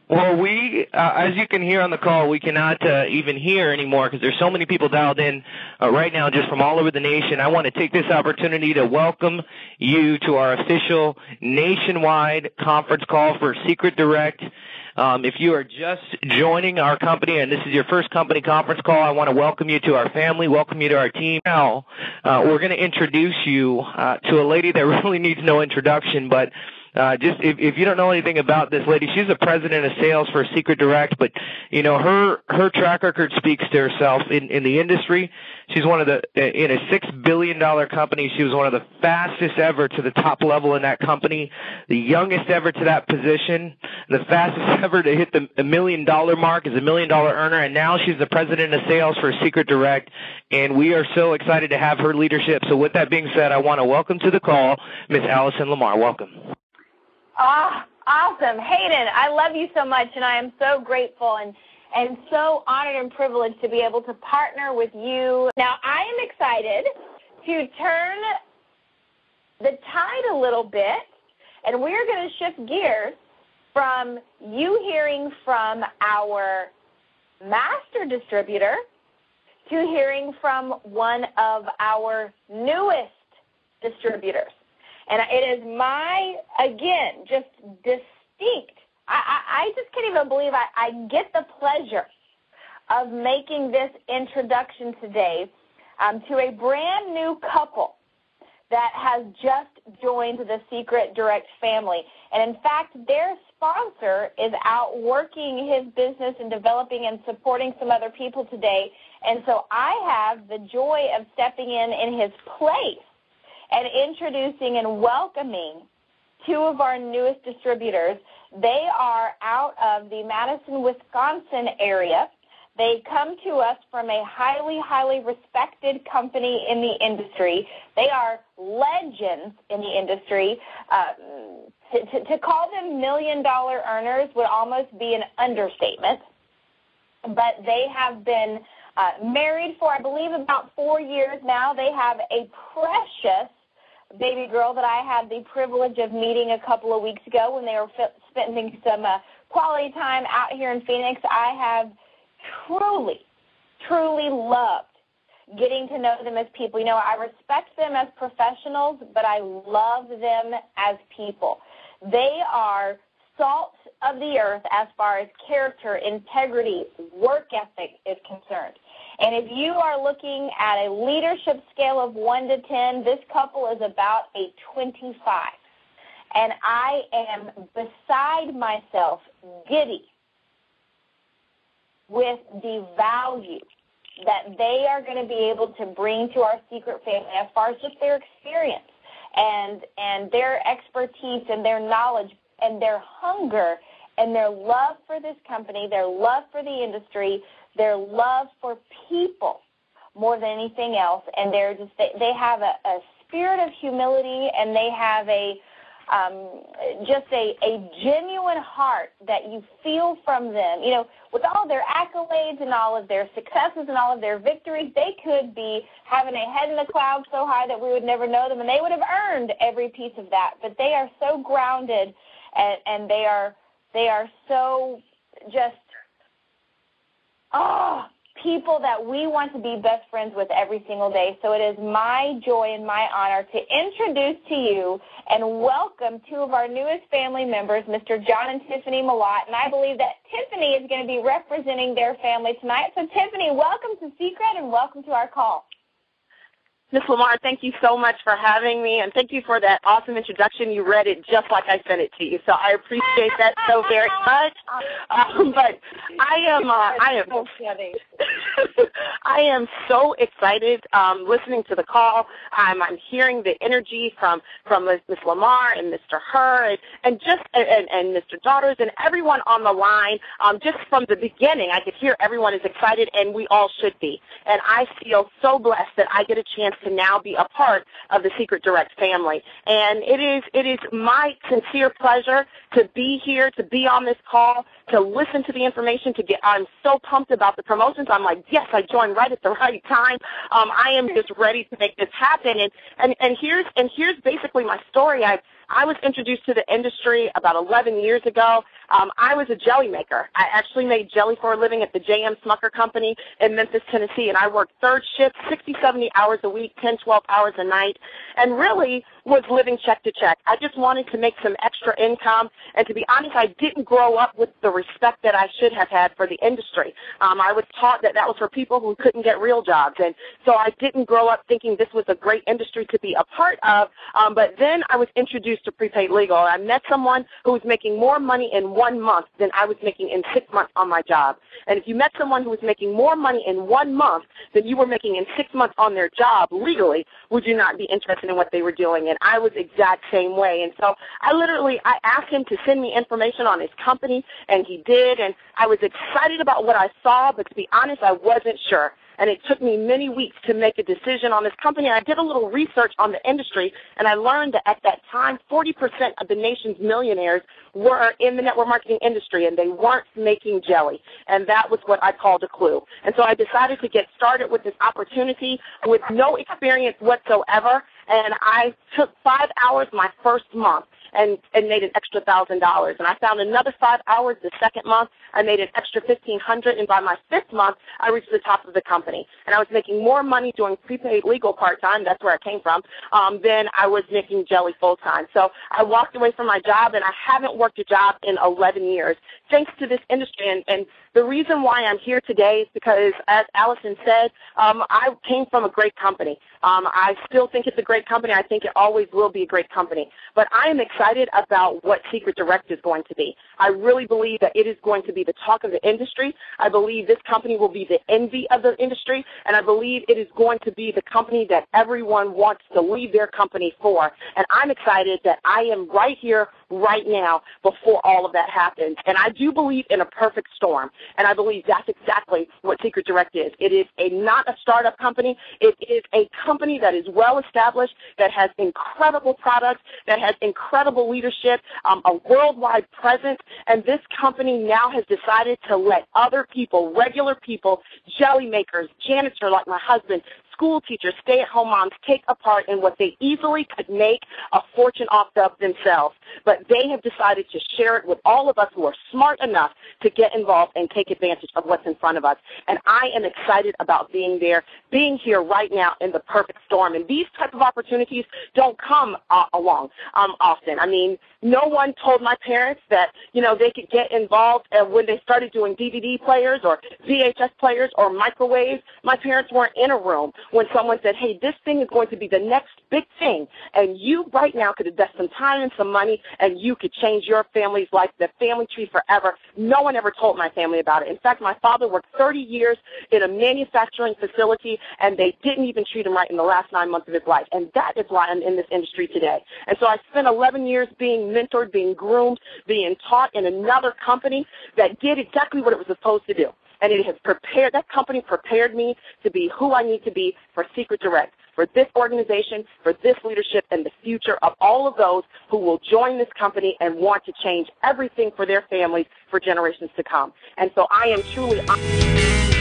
Well, as you can hear on the call, we cannot even hear anymore because there's so many people dialed in right now just from all over the nation. I want to take this opportunity to welcome you to our official nationwide conference call for Seacret Direct. If you are just joining our company and this is your first company conference call, I want to welcome you to our family, welcome you to our team. Now, we're going to introduce you to a lady that really needs no introduction, but just if you don't know anything about this lady, she's the president of sales for Seacret Direct, but you know her track record speaks to herself in the industry. She's one of the in a $6 billion company. She was one of the fastest ever to the top level in that company, the youngest ever to that position, the fastest ever to hit the $1 million mark as a $1 million earner, and now she's the president of sales for Seacret Direct, and we are so excited to have her leadership. So with that being said, I want to welcome to the call Miss Allison Lamar. Welcome. Awesome. Hayden, I love you so much, and I am so grateful and so honored and privileged to be able to partner with you. Now, I am excited to turn the tide a little bit, and we're going to shift gears from you hearing from our master distributor to hearing from one of our newest distributors. And it is my, again, just distinct, I just can't even believe I get the pleasure of making this introduction today to a brand new couple that has just joined the Seacret Direct family. And in fact, their sponsor is out working his business and developing and supporting some other people today. And so I have the joy of stepping in his place and introducing and welcoming two of our newest distributors. They are out of the Madison, Wisconsin area. They come to us from a highly, highly respected company in the industry. They are legends in the industry. To call them $1 million earners would almost be an understatement. But they have been married for, I believe, about 4 years now. They have a precious baby girl that I had the privilege of meeting a couple of weeks ago when they were spending some quality time out here in Phoenix. I have truly, truly loved getting to know them as people. You know, I respect them as professionals, but I love them as people. They are salt of the earth as far as character, integrity, work ethic is concerned. And if you are looking at a leadership scale of 1 to 10, this couple is about a 25. And I am beside myself giddy with the value that they are going to be able to bring to our Seacret family as far as just their experience and their expertise and their knowledge and their hunger and their love for this company, their love for the industry, their love for people more than anything else. And they have a spirit of humility, and they have just a genuine heart that you feel from them. You know, with all their accolades and all of their successes and all of their victories, they could be having a head in the clouds so high that we would never know them, and they would have earned every piece of that. But they are so grounded, and they are so just people that we want to be best friends with every single day. So it is my joy and my honor to introduce to you and welcome two of our newest family members, Mr. John and Tiffaney Malott. And I believe that Tiffaney is going to be representing their family tonight. So Tiffaney, welcome to Seacret and welcome to our call. Ms. Lamar, thank you so much for having me, and thank you for that awesome introduction. You read it just like I sent it to you, so I appreciate that so very much. But I am so excited listening to the call. I'm hearing the energy from Ms. Lamar and Mr. Herr and Mr. Daughters and everyone on the line. Just from the beginning, I could hear everyone is excited, and we all should be. And I feel so blessed that I get a chance to now be a part of the Seacret Direct family. And it is my sincere pleasure to be here, to be on this call, to listen to the information, I'm so pumped about the promotions. I'm like, yes, I joined right at the right time. I am just ready to make this happen. And here's basically my story. I was introduced to the industry about 11 years ago. I was a jelly maker. I actually made jelly for a living at the J.M. Smucker Company in Memphis, Tennessee, and I worked third shift, 60, 70 hours a week, 10, 12 hours a night, and really was living check to check. I just wanted to make some extra income, and to be honest, I didn't grow up with the respect that I should have had for the industry. I was taught that was for people who couldn't get real jobs, and so I didn't grow up thinking this was a great industry to be a part of, but then I was introduced to prepaid legal. I met someone who was making more money in 1 month than I was making in 6 months on my job. And if you met someone who was making more money in 1 month than you were making in 6 months on their job legally, would you not be interested in what they were doing? And I was exact same way. And so I asked him to send me information on his company, and he did. And I was excited about what I saw, but to be honest, I wasn't sure. And it took me many weeks to make a decision on this company. I did a little research on the industry, and I learned that at that time, 40% of the nation's millionaires were in the network marketing industry, and they weren't making jelly. And that was what I called a clue. And so I decided to get started with this opportunity with no experience whatsoever, and I took 5 hours my first month and made an extra $1,000. And I found another 5 hours the second month. I made an extra $1,500, and by my fifth month, I reached the top of the company. And I was making more money doing prepaid legal part-time, that's where I came from, than I was making jelly full-time. So I walked away from my job, and I haven't worked a job in 11 years, thanks to this industry. And the reason why I'm here today is because, as Allison said, I came from a great company. I still think it's a great company. I think it always will be a great company. But I am excited about what Seacret Direct is going to be. I really believe that it is going to be the talk of the industry. I believe this company will be the envy of the industry, and I believe it is going to be the company that everyone wants to leave their company for. And I'm excited that I am right here, right now, before all of that happens. And I do believe in a perfect storm, and I believe that's exactly what Seacret Direct is. It is not a startup company. It is a company that is well established, that has incredible products, that has incredible leadership, a worldwide presence, and this company now has decided to let other people, regular people, jelly makers, janitors like my husband, school teachers, stay-at-home moms take a part in what they easily could make a fortune off of themselves. But they have decided to share it with all of us who are smart enough to get involved and take advantage of what's in front of us. And I am excited about being there, being here right now in the perfect storm. And these type of opportunities don't come along often. I mean, no one told my parents that, they could get involved when they started doing DVD players or VHS players or microwaves. My parents weren't in a room when someone said, hey, this thing is going to be the next big thing, and you right now could invest some time and some money, and you could change your family's life, the family tree forever. No one ever told my family about it. In fact, my father worked 30 years in a manufacturing facility, and they didn't even treat him right in the last 9 months of his life, and that is why I'm in this industry today. And so I spent 11 years being mentored, being groomed, being taught in another company that did exactly what it was supposed to do. And it has that company prepared me to be who I need to be for Seacret Direct, for this organization, for this leadership, and the future of all of those who will join this company and want to change everything for their families for generations to come. And so I am truly